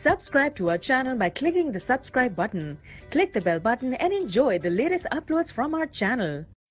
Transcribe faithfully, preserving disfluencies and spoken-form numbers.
Subscribe to our channel by clicking the subscribe button. Click the bell button and enjoy the latest uploads from our channel.